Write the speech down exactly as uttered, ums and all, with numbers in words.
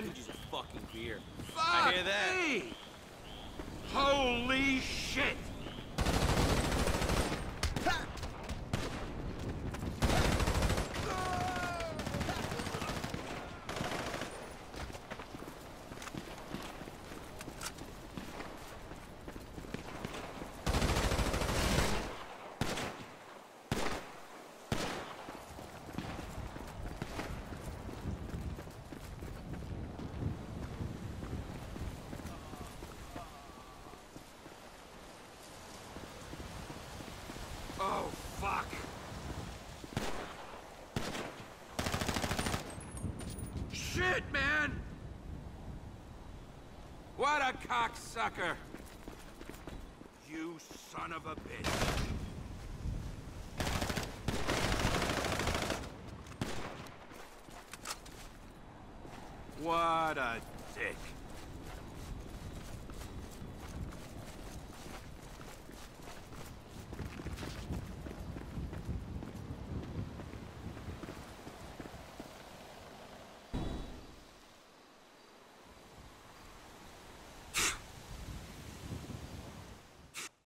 man. Just a fucking beer. Fuck I hear that. me. Holy shit! Oh, fuck! Shit, man! What a cocksucker! You son of a bitch! What a dick!